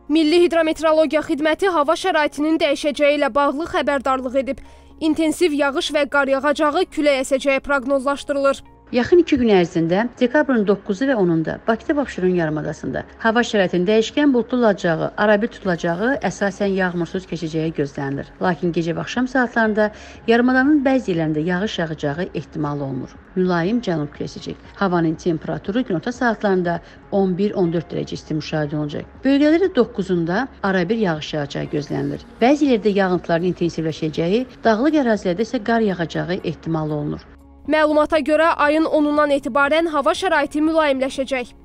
Milli Hidrometeorologiya Xidməti hava şəraitinin dəyişəcəyi ilə bağlı xəbərdarlıq edib. İntensiv yağış və qar yağacağı, külək əsəcəyi proqnozlaşdırılır. Yaxın 2 gün ərzində dekabrın 9-u və 10-da Bakıda və Abşeron yarımadasında hava şəraitinin dəyişkən buludlu olacağı, arabir tutulacağı, əsasən yağmursuz keçəcəyi gözlənilir. Lakin gecə və axşam saatlarında yarımadanın bəzi yerlərində yağış yağacağı ehtimalı olunur. Mülayim cənub küləyi əsəcək. Havanın temperaturu günorta saatlarında 11-14 dərəcə isti müşahidə olunacaq. Bölgələrdə 9-unda arabir yağış yağacağı gözlənilir. Bəzi yerlərdə yağıntıların intensivləşəcəyi, dağlıq ərazilərdə isə qar yağacağı ehtimalı olunur. Məlumata görə ayın 10-undan etibarən hava şəraiti mülayimləşəcək.